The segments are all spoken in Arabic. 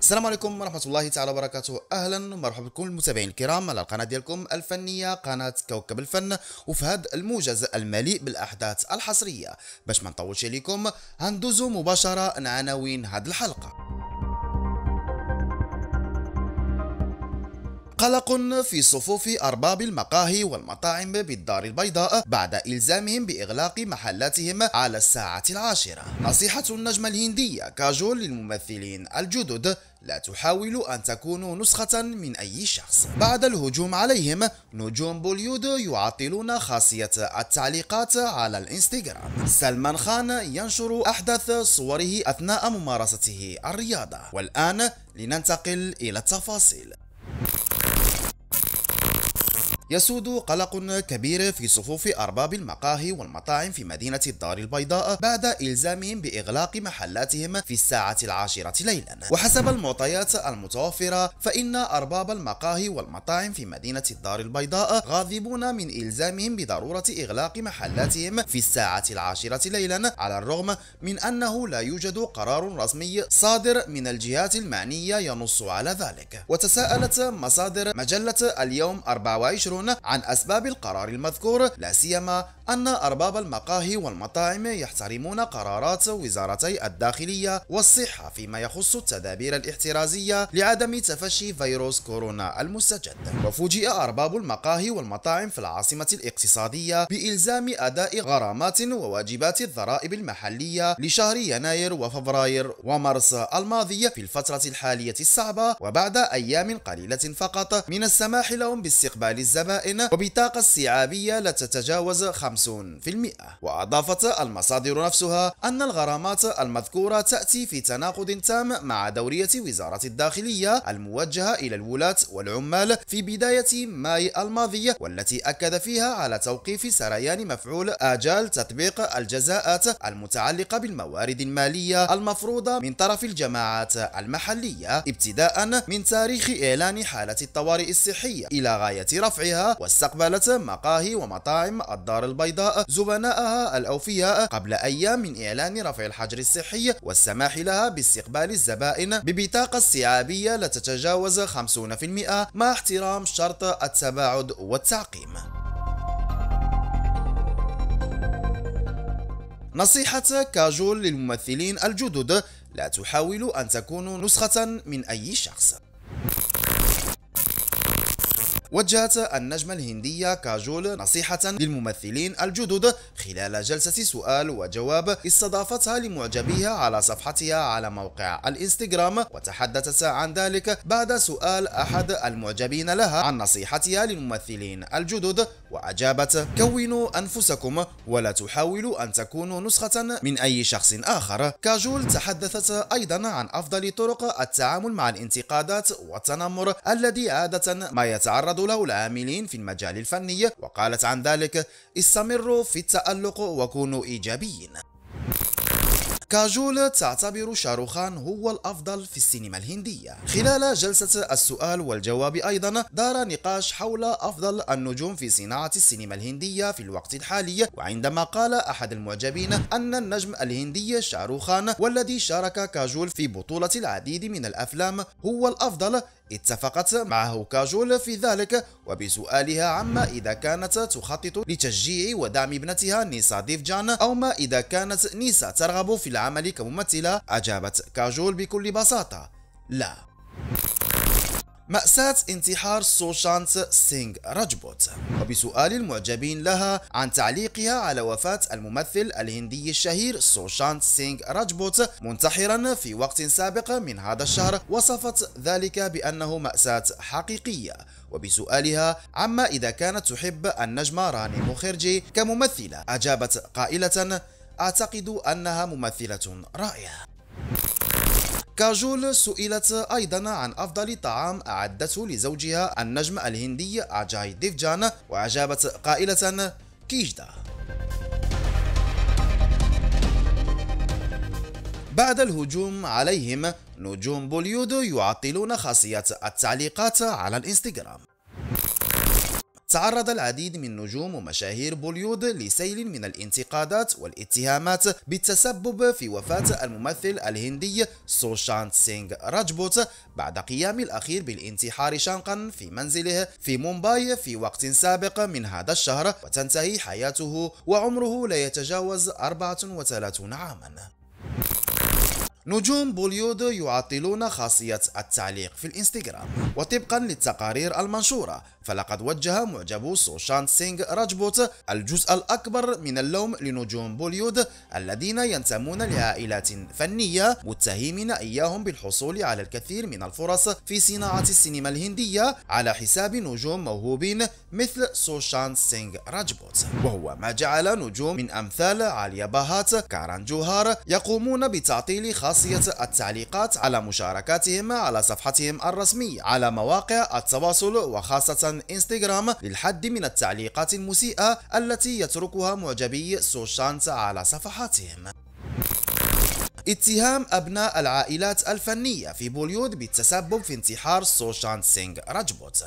السلام عليكم ورحمة الله تعالى وبركاته. أهلا ومرحبا بكم المتابعين الكرام على القناة ديالكم الفنية قناة كوكب الفن، وفي هذا الموجز المليء بالأحداث الحصرية باش ما نطولش عليكم هندوزو مباشرة عناوين هذه الحلقة. قلق في صفوف أرباب المقاهي والمطاعم بالدار البيضاء بعد إلزامهم بإغلاق محلاتهم على الساعة 10. نصيحة النجمة الهندية كاجول للممثلين الجدد: لا تحاولوا أن تكونوا نسخة من أي شخص. بعد الهجوم عليهم، نجوم بوليود يعطلون خاصية التعليقات على الانستغرام. سلمان خان ينشر أحدث صوره أثناء ممارسته الرياضة. والآن لننتقل إلى التفاصيل. يسود قلق كبير في صفوف أرباب المقاهي والمطاعم في مدينة الدار البيضاء بعد إلزامهم بإغلاق محلاتهم في الساعة 10 ليلا. وحسب المعطيات المتوفرة، فإن أرباب المقاهي والمطاعم في مدينة الدار البيضاء غاضبون من إلزامهم بضرورة إغلاق محلاتهم في الساعة 10 ليلا، على الرغم من أنه لا يوجد قرار رسمي صادر من الجهات المعنية ينص على ذلك. وتساءلت مصادر مجلة اليوم 24 عن أسباب القرار المذكور، لا سيما أن أرباب المقاهي والمطاعم يحترمون قرارات وزارتي الداخلية والصحة فيما يخص التدابير الاحترازية لعدم تفشي فيروس كورونا المستجد. وفوجئ أرباب المقاهي والمطاعم في العاصمة الاقتصادية بإلزام أداء غرامات وواجبات الضرائب المحلية لشهر يناير وفبراير ومارس الماضي في الفترة الحالية الصعبة، وبعد أيام قليلة فقط من السماح لهم باستقبال الزبائن وبطاقة استيعابية لا تتجاوز 50%. وأضافت المصادر نفسها أن الغرامات المذكورة تأتي في تناقض تام مع دورية وزارة الداخلية الموجهة إلى الولاة والعمال في بداية ماي الماضي، والتي أكد فيها على توقيف سريان مفعول آجال تطبيق الجزاءات المتعلقة بالموارد المالية المفروضة من طرف الجماعات المحلية، ابتداء من تاريخ إعلان حالة الطوارئ الصحية إلى غاية رفعها. واستقبلت مقاهي ومطاعم الدار البيضاء زبناءها الأوفياء قبل أيام من إعلان رفع الحجر الصحي والسماح لها باستقبال الزبائن ببطاقة استيعابية لا تتجاوز 50% مع احترام شرط التباعد والتعقيم. نصيحة كاجول للممثلين الجدد: لا تحاولوا أن تكونوا نسخة من أي شخص. وجهت النجمة الهندية كاجول نصيحة للممثلين الجدد خلال جلسة سؤال وجواب استضافتها لمعجبيها على صفحتها على موقع الانستغرام، وتحدثت عن ذلك بعد سؤال أحد المعجبين لها عن نصيحتها للممثلين الجدد، وأجابت: كونوا أنفسكم ولا تحاولوا أن تكونوا نسخة من أي شخص آخر. كاجول تحدثت أيضا عن أفضل طرق التعامل مع الانتقادات والتنمر الذي عادة ما يتعرض له العاملين في المجال الفني، وقالت عن ذلك: استمروا في التألق وكونوا إيجابيين. كاجول تعتبر شاروخان هو الأفضل في السينما الهندية. خلال جلسة السؤال والجواب أيضا دار نقاش حول أفضل النجوم في صناعة السينما الهندية في الوقت الحالي، وعندما قال أحد المعجبين أن النجم الهندي شاروخان والذي شارك كاجول في بطولة العديد من الأفلام هو الأفضل، اتفقت معه كاجول في ذلك. وبسؤالها عما إذا كانت تخطط لتشجيع ودعم ابنتها نيسا ديفجان أو ما إذا كانت نيسا ترغب في العمل كممثلة، أجابت كاجول بكل بساطة: لا. مأساة انتحار سوشانت سينغ راجبوت. وبسؤال المعجبين لها عن تعليقها على وفاة الممثل الهندي الشهير سوشانت سينغ راجبوت منتحرا في وقت سابق من هذا الشهر، وصفت ذلك بأنه مأساة حقيقية. وبسؤالها عما إذا كانت تحب النجمة راني مخرجي كممثلة، أجابت قائلة: أعتقد أنها ممثلة رائعة. كاجول سئلت أيضا عن أفضل طعام أعدته لزوجها النجم الهندي أجاي ديفجان، وأجابت قائلة: كيجدا. بعد الهجوم عليهم، نجوم بوليود يعطلون خاصية التعليقات على الانستغرام. تعرض العديد من نجوم ومشاهير بوليود لسيل من الانتقادات والاتهامات بالتسبب في وفاة الممثل الهندي سوشانت سينغ راجبوت بعد قيام الأخير بالانتحار شنقا في منزله في مومباي في وقت سابق من هذا الشهر، وتنتهي حياته وعمره لا يتجاوز 34 عاما. نجوم بوليود يعطلون خاصية التعليق في الانستغرام، وطبقا للتقارير المنشورة فلقد وجه معجبو سوشانت سينغ راجبوت الجزء الأكبر من اللوم لنجوم بوليود الذين ينتمون لعائلات فنية، متهمين إياهم بالحصول على الكثير من الفرص في صناعة السينما الهندية على حساب نجوم موهوبين مثل سوشانت سينغ راجبوت، وهو ما جعل نجوم من أمثال عاليا باهات، كاران جوهار يقومون بتعطيل خاصية التعليقات على مشاركاتهم على صفحتهم الرسمية على مواقع التواصل وخاصة انستغرام للحد من التعليقات المسيئة التي يتركها معجبي سوشانت على صفحاتهم. اتهام أبناء العائلات الفنية في بوليود بالتسبب في انتحار سوشانت سينغ راجبوت.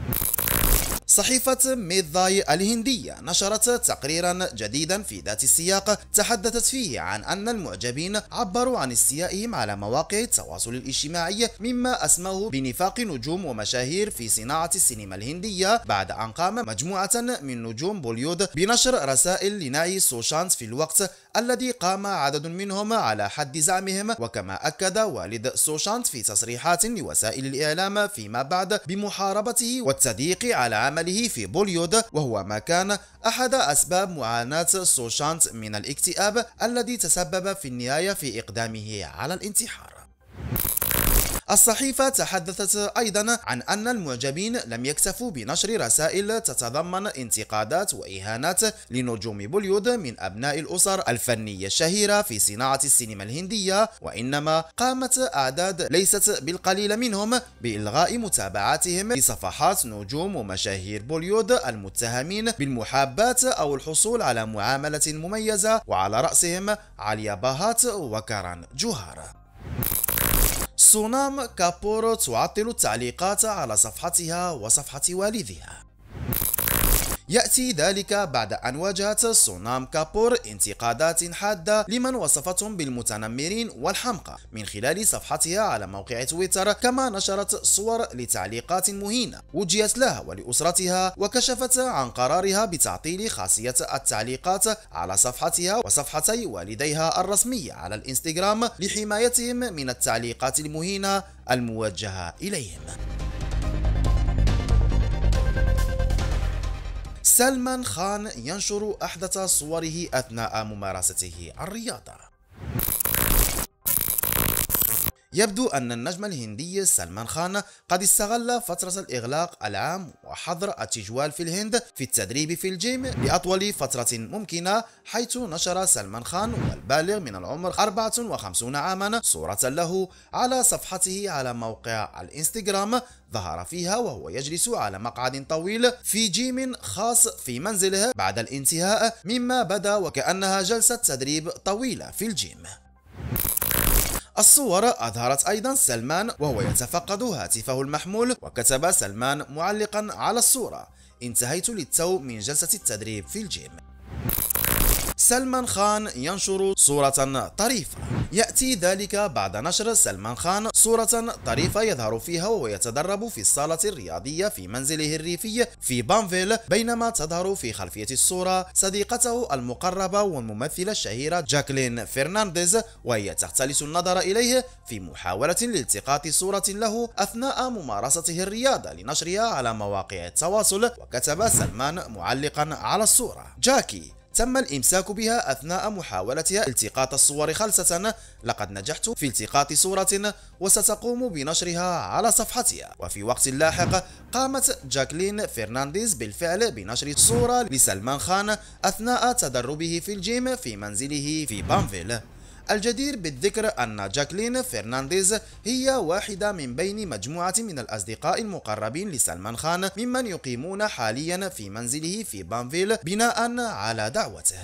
صحيفة ميداي الهندية نشرت تقريرا جديدا في ذات السياق تحدثت فيه عن أن المعجبين عبروا عن استيائهم على مواقع التواصل الاجتماعي مما أسموه بنفاق نجوم ومشاهير في صناعة السينما الهندية بعد أن قام مجموعة من نجوم بوليود بنشر رسائل لنعي سوشانت في الوقت الذي قام عدد منهم على حد زعمهم، وكما أكد والد سوشانت في تصريحات لوسائل الإعلام فيما بعد بمحاربته والتضييق على عمله في بوليود، وهو ما كان أحد أسباب معاناة سوشانت من الاكتئاب الذي تسبب في النهاية في إقدامه على الانتحار. الصحيفة تحدثت أيضا عن أن المعجبين لم يكتفوا بنشر رسائل تتضمن انتقادات وإهانات لنجوم بوليود من أبناء الأسر الفنية الشهيرة في صناعة السينما الهندية، وإنما قامت أعداد ليست بالقليل منهم بإلغاء متابعاتهم لصفحات نجوم ومشاهير بوليود المتهمين بالمحاباة أو الحصول على معاملة مميزة، وعلى رأسهم عاليا باهات وكاران جوهار. سونام كابور تعطل التعليقات على صفحتها وصفحة والدها. يأتي ذلك بعد أن واجهت سونام كابور انتقادات حادة لمن وصفتهم بالمتنمرين والحمقى من خلال صفحتها على موقع تويتر، كما نشرت صور لتعليقات مهينة وجهت لها ولأسرتها، وكشفت عن قرارها بتعطيل خاصية التعليقات على صفحتها وصفحتي والديها الرسمية على الانستغرام لحمايتهم من التعليقات المهينة الموجهة إليهم. سلمان خان ينشر أحدث صوره أثناء ممارسته الرياضة. يبدو أن النجم الهندي سلمان خان قد استغل فترة الإغلاق العام وحظر التجوال في الهند في التدريب في الجيم لأطول فترة ممكنة، حيث نشر سلمان خان والبالغ من العمر 54 عاما صورة له على صفحته على موقع الانستغرام ظهر فيها وهو يجلس على مقعد طويل في جيم خاص في منزله بعد الانتهاء، مما بدا وكأنها جلسة تدريب طويلة في الجيم. الصور أظهرت أيضا سلمان وهو يتفقد هاتفه المحمول، وكتب سلمان معلقا على الصورة: انتهيت للتو من جلسة التدريب في الجيم. سلمان خان ينشر صورة طريفة. يأتي ذلك بعد نشر سلمان خان صورة طريفة يظهر فيها وهو يتدرب في الصالة الرياضية في منزله الريفي في بانفيل، بينما تظهر في خلفية الصورة صديقته المقربة والممثلة الشهيرة جاكلين فرنانديز، وهي تختلس النظر إليه في محاولة لالتقاط صورة له أثناء ممارسته الرياضة لنشرها على مواقع التواصل. وكتب سلمان معلقا على الصورة: جاكي تم الإمساك بها أثناء محاولتها التقاط الصور خلسة، لقد نجحت في التقاط صورة وستقوم بنشرها على صفحتها. وفي وقت لاحق قامت جاكلين فرنانديز بالفعل بنشر صورة لسلمان خان أثناء تدربه في الجيم في منزله في بانفيل. الجدير بالذكر أن جاكلين فرنانديز هي واحدة من بين مجموعة من الأصدقاء المقربين لسلمان خان ممن يقيمون حاليا في منزله في بانفيل بناء على دعوته.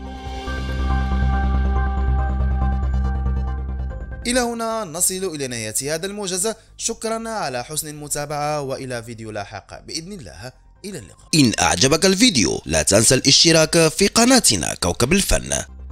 إلى هنا نصل إلى نهاية هذا الموجز، شكرا على حسن المتابعة وإلى فيديو لاحق بإذن الله. إلى اللقاء. إن أعجبك الفيديو لا تنسى الاشتراك في قناتنا كوكب الفن.